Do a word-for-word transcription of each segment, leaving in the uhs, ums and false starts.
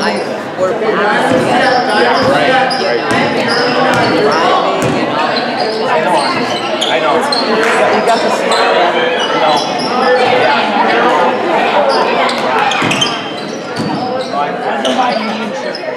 I, we're past it. Yeah, right, right. You know, driving and all that. I know, I know. You got to see that, you know. So I'm kind of buying the insurance.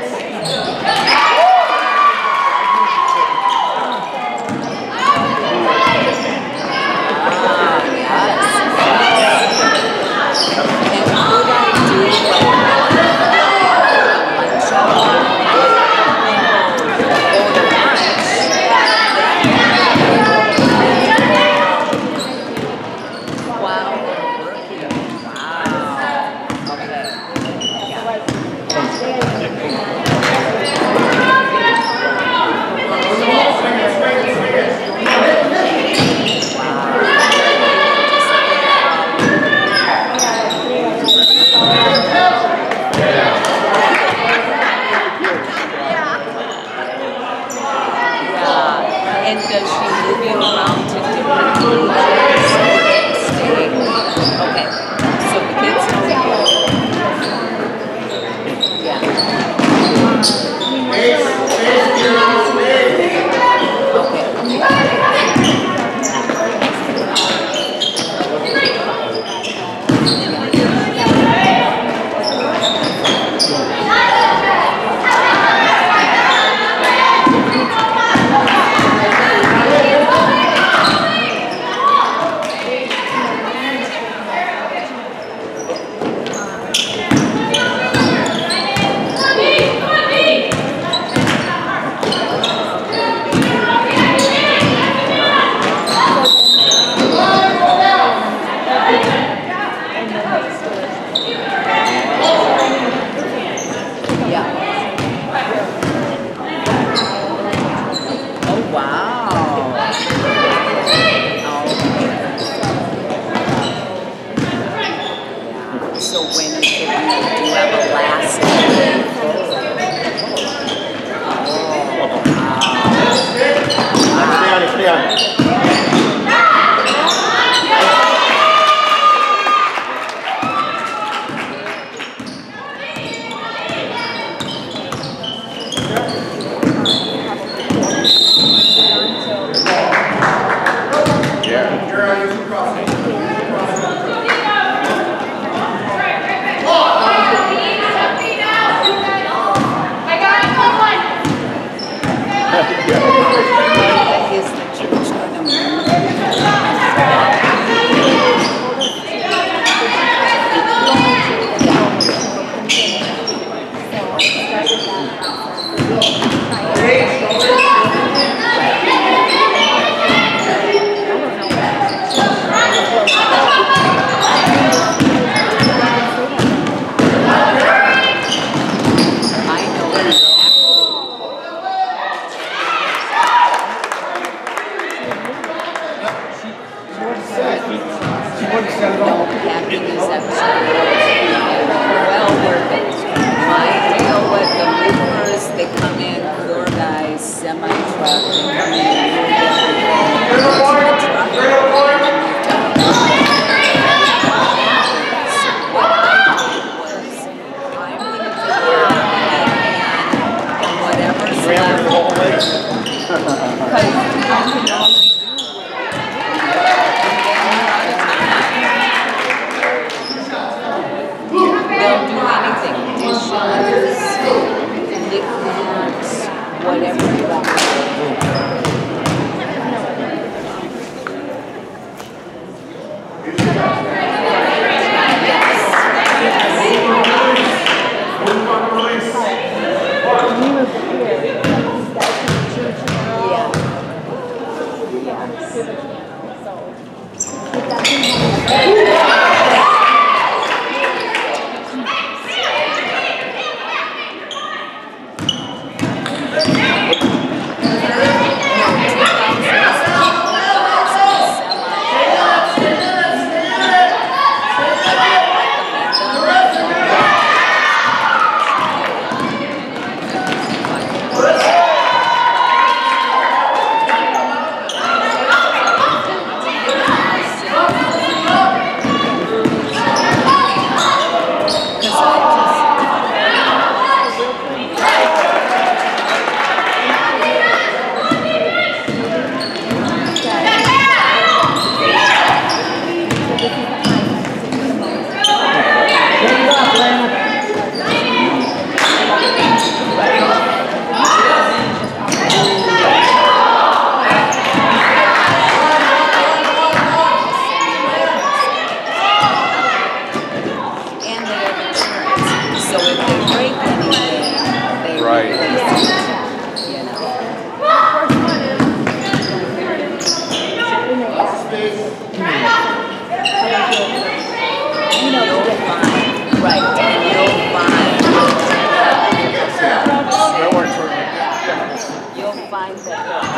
if they break anything, they Right. replace it, you know. You'll find, right, and you'll find, you'll find that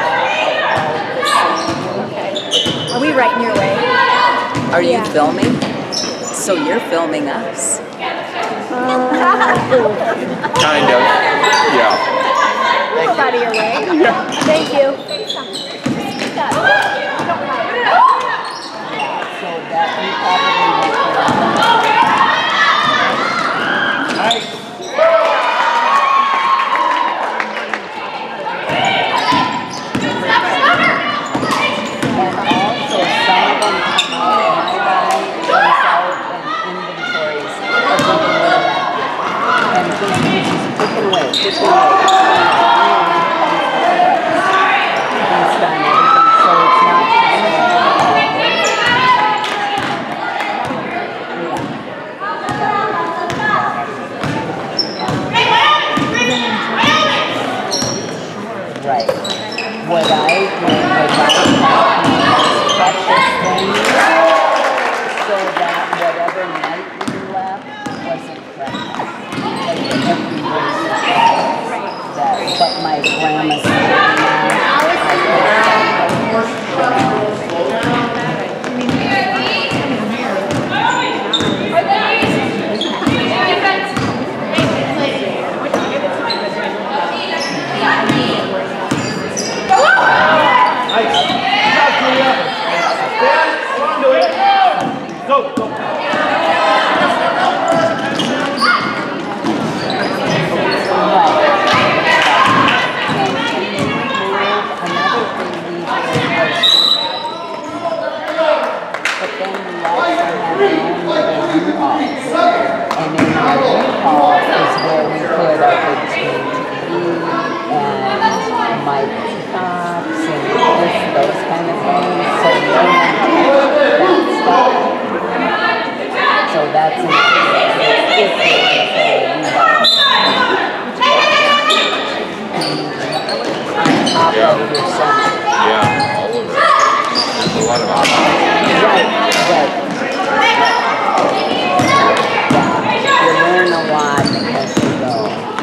Are we right in your way? Are you Yeah. filming? So you're filming us. Kind of. Yeah. Out of your way. Yeah. Thank you. So that you probably Nice. Right. What I did was I had precious things so that whatever night we left wasn't precious. That, but my grandma said, Go, go. And in our U-Haul is where we put our big T V and mic tops and this, those kind of things. So we don't have that stuff. So that's an it's on top Yeah. of your center. Yeah, all of it. There's a lot of options. Right, right. You learn a lot as you go.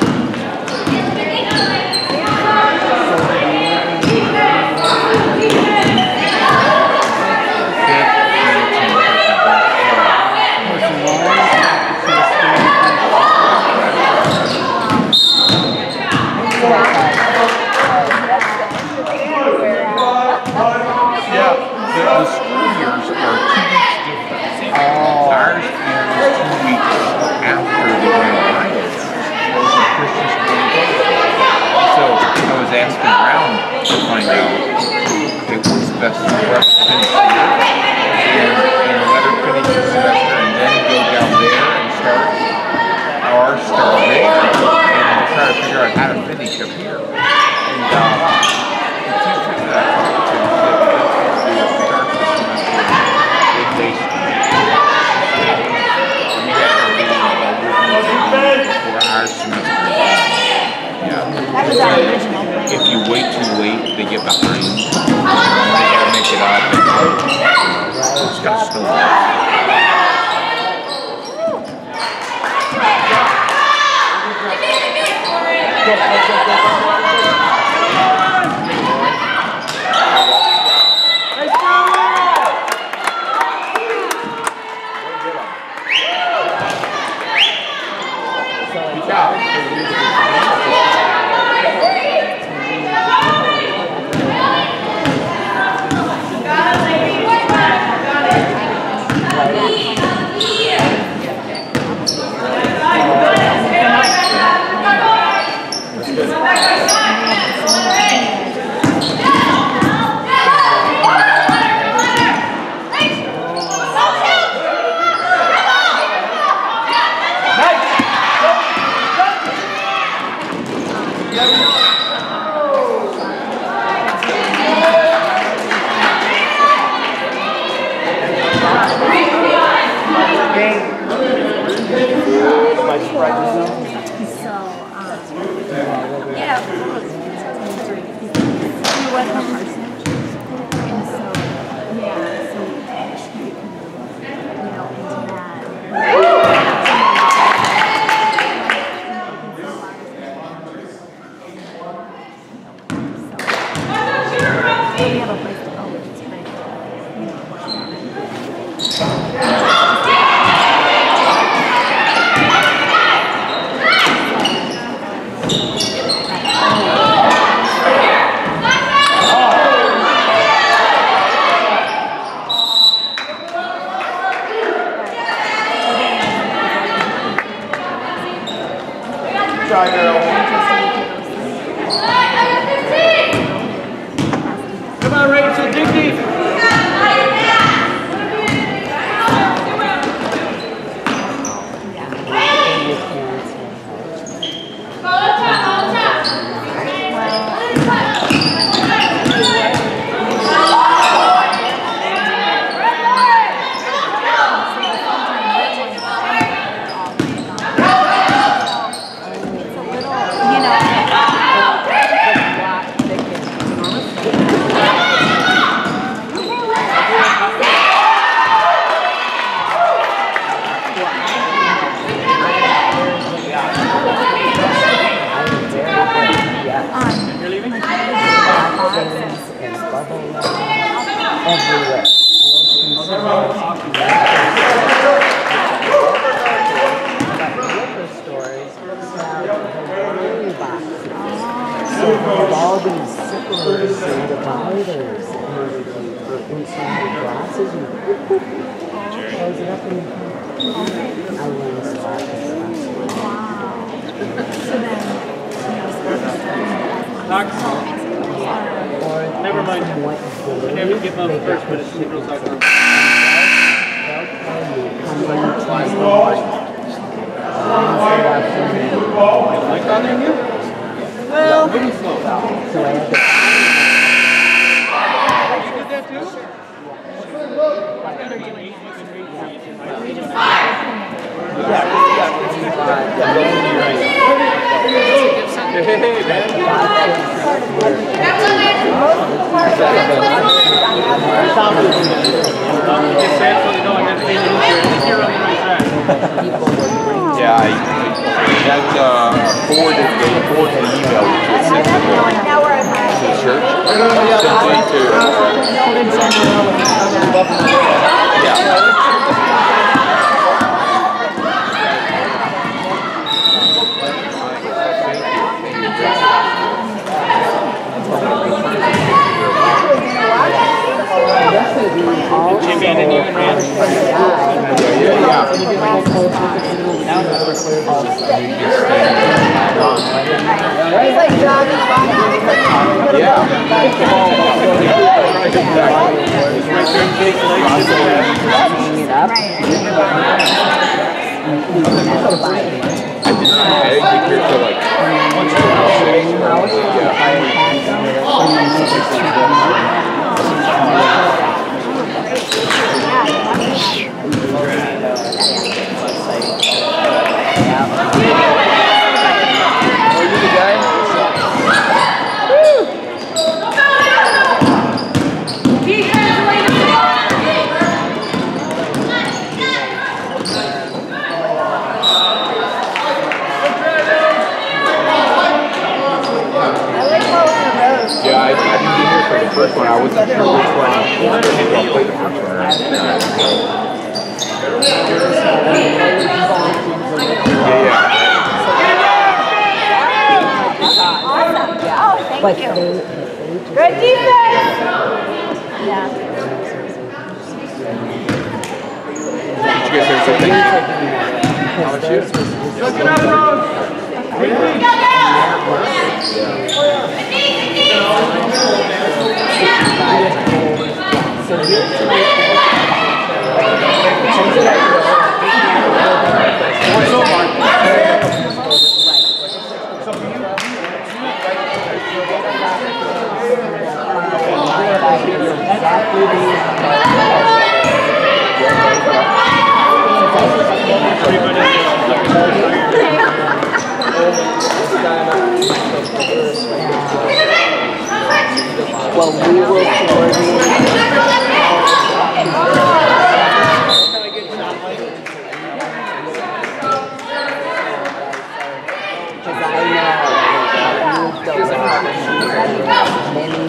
Yeah, the, the school years are two weeks different. Ours is two weeks after the Jeremiah does. Those are Christian school days. So I was asking around to find out okay, what's best for us to finish the year and, and let her finish the semester and then go down there and start, or start there and try to figure out how to finish up here. And uh, the teachers that I talked to said that they start the semester in day school. We have to be before our semester. Yeah. That was our original plan. If you wait too late, they get behind. They gotta make it up. It's got to slow try, girl. Come on, Rachel, dig deep. Everywhere. Liquor stores sell Hawaii boxes. So you have all these sippers and dividers for inside the glasses. You close it up and I learned a lot of stuff. Never mind. I never give up first, but it's neutral soccer. Like on there, you? Well, pretty slow. So I had to. You did that too? Hey, man. Yeah, I, that uh, forwarded, they forwarded an email which was sent to the, to the church. Sent it to, yeah. Jimmy and you ran. I didn't get here till like once in a Yeah, I, I didn't get here for the first one. I wasn't sure which one. I'll play the first one. Yeah, yeah. But they, Good defense! Yeah. Did you guys hear something? How about you? Look it up, Rose! well, we will coordinate. Because I know that you've done many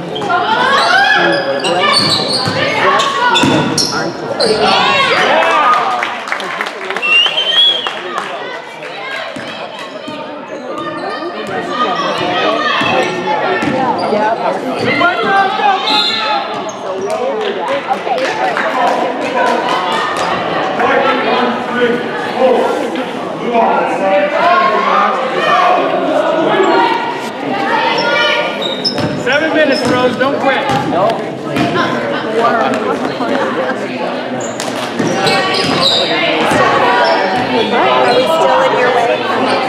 Three, four, girls, don't quit. Are we still in your way?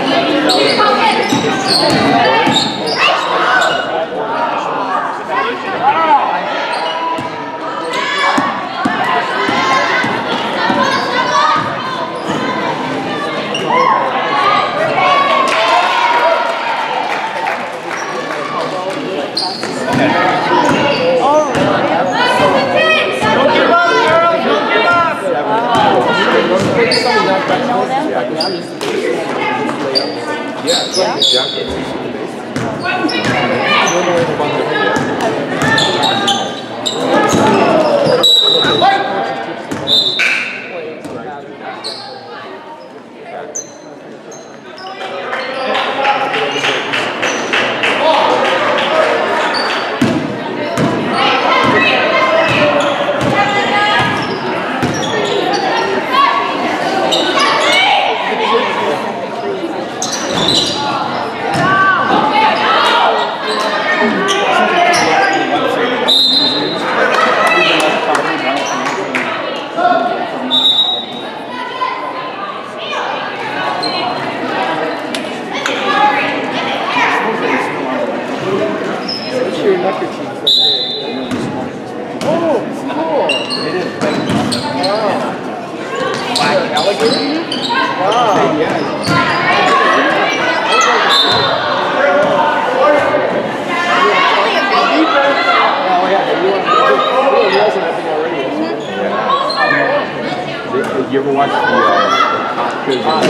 You ever watch the uh, Oscars? Yeah.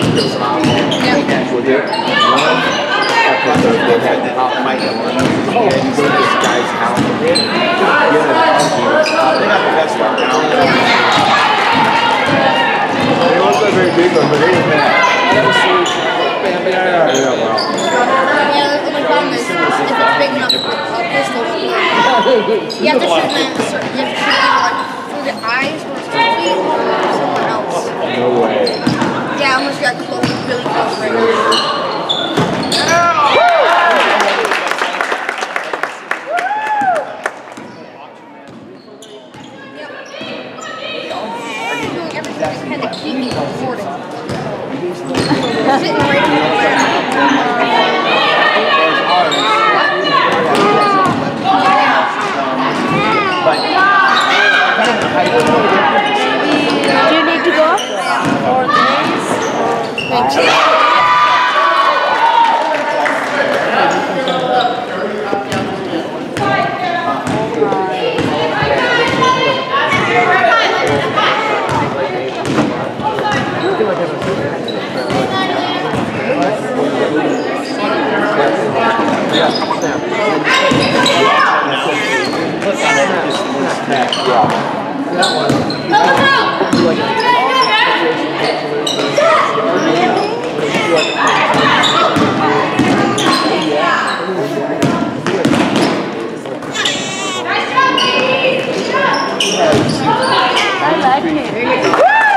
Was it one episode they had the top mic and you go to this guy's house and they got the best one now. It wasn't a very big one, but it was bad. I never seen it. Yeah, yeah, wow. Yeah, the only problem is if it's big enough for a pistol, you have to shoot them in certain, you have to shoot either like through the eyes or through the feet or somewhere else. No way. Yeah, unless you got close, really close range. Doing everything to kind of keep me recording. Sitting right in the way. Do you need to go? Or this? Thank you. I like it.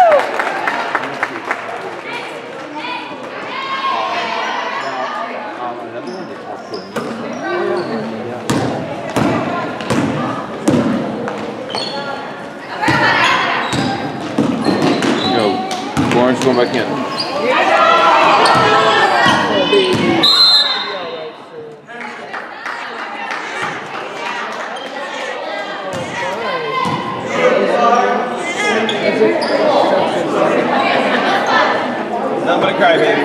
Lawrence going back in. Not gonna cry, baby.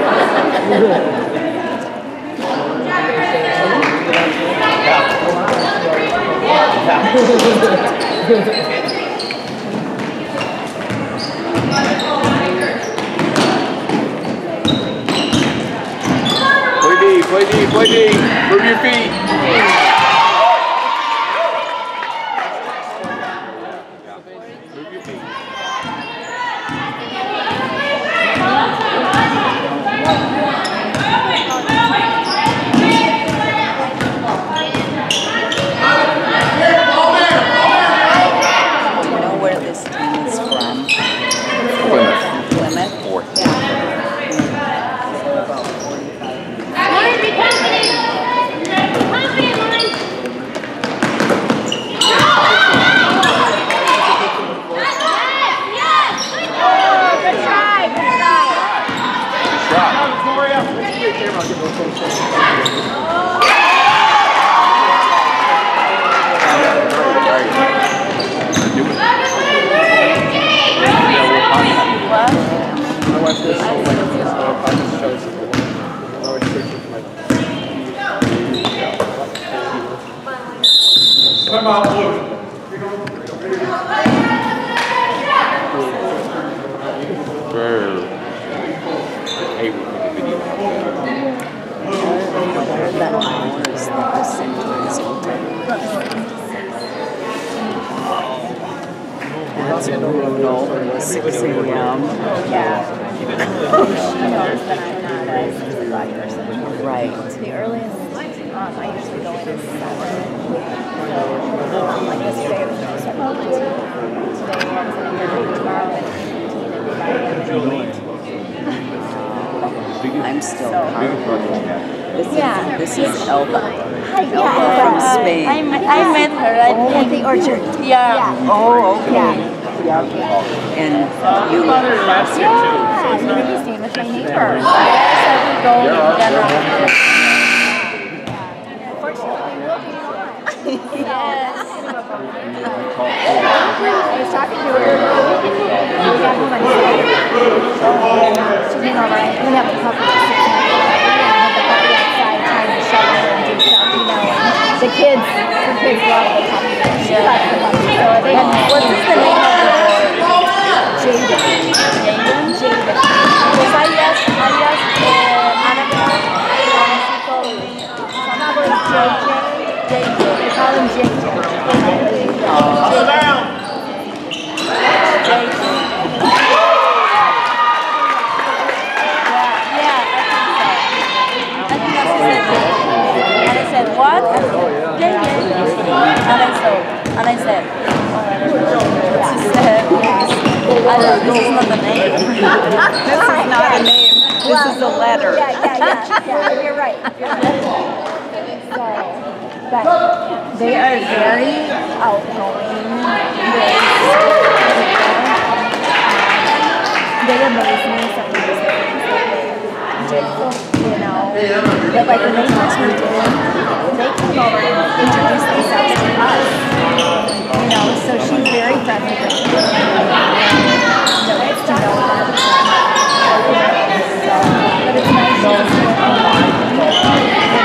Play D, play D, play D. Move your feet. Move your feet. Where this team is from? Plymouth. Plymouth? Fourth. About forty-five. I watched this whole like uh, podcast shows. I was searching for like. Come on, look. Hey, we're making a video. That hours that the sentence That's brutal. six a m Yeah. She knows that I'm not a six o'clock person. Right. The earliest um, I usually go in is seven. Um, like yesterday, I was going to start at two. Today, I was going to go tomorrow at fifteen and be back at I'm still. So, This yeah. is, this is Elba. Hi, Elba yeah, from uh, Spain. I, met- I met her at, at the orchard. yeah. Yeah. Oh, okay. Yeah. And you live across here too. Yeah, I'm going to be staying with my neighbor. Yes, I will go together. Fortunately, we'll be home. Yes. I was talking to her. We got home on Saturday. She came over. I didn't have a puppy at six months. I had the puppy outside trying to shovel and do stuff, you know. And the kids, the kids love the puppy. She loves the puppy. So they had What is the name of the boy? Jaden. Jaden? Jaden. Because I asked, I asked uh, Annabelle, and she told me Probably J J. J J. They call him J J. J J. And I said, what? Yeah, yeah. And I said, and I said, she said, I don't, this is not the name. This is not a name. This is a letter. Yeah, yeah, yeah, yeah. You're right. You're right. So, but they are very outgoing. They amaze me sometimes. You know, but like when they first moved in, they came over and introduced themselves to us. You know, so she's very friendly with me. So it's to know them. So, but it's nice to see them. You know, so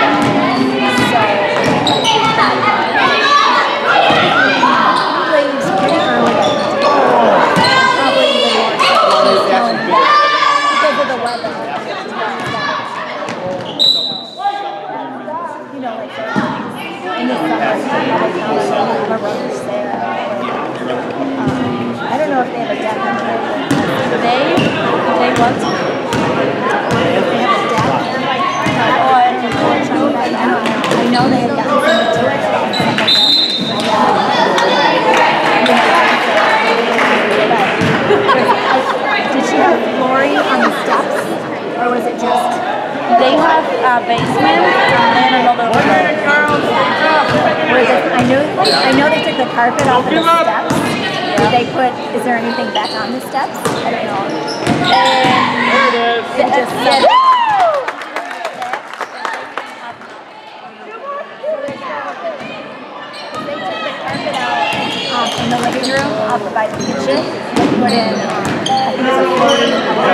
he leaves pretty early. Probably even more so. He's telling me that because of the weather. You know, like in the summer, my brother's there. Um, I don't know if they have a deck on the They, they want to. If they have a deck. Oh, I don't know. I don't know. I know they had gotten some material. Did she have flooring on the steps? Or was it just... They have a basement and then another one. Was it, I know, I know they took the carpet off of the steps. Did they put, is there anything back on the steps? I don't know. And They just yeah, They took the carpet out um, in the living room up by the kitchen and put in, um, I think it was a floating.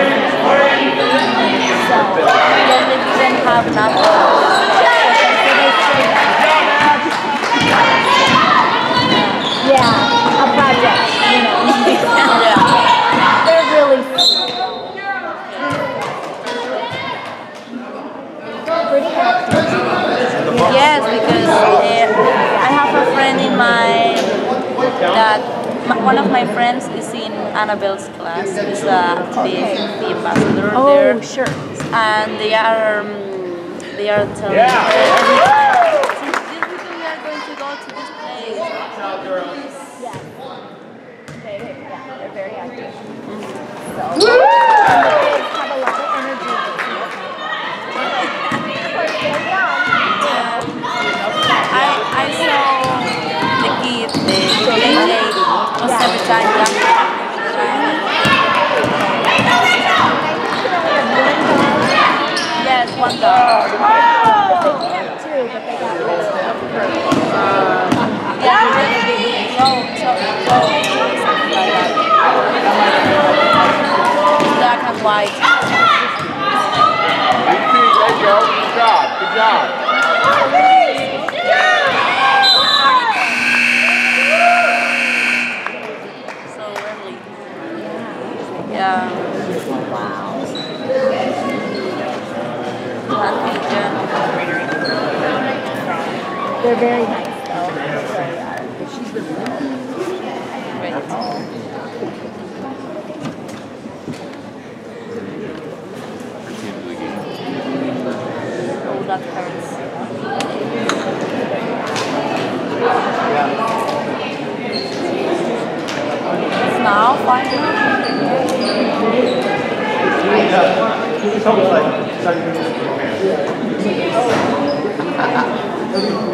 So, yeah, they didn't have enough. yeah, a project, you know. Yeah. They're really pretty active. Yes, because uh, I have a friend in my that m- one of my friends is in Annabelle's class. Is uh, the, the ambassador Oh, there, sure. and they are um, they are telling me every time, since this weekend we are going to go to this place. Yeah. They, yeah, they're very active. So, they have a lot of energy. Of course, they're young. I I saw the kid, the J J, was every time young. Yes. one dog. They had two, but they got rid of Yeah, go, so, go, something like that. Black and white. There you go. Good job. Good job. So early. Yeah. Wow. They're very nice, though. They really are. Oh, that hurts. It's now finally. It's almost like starting to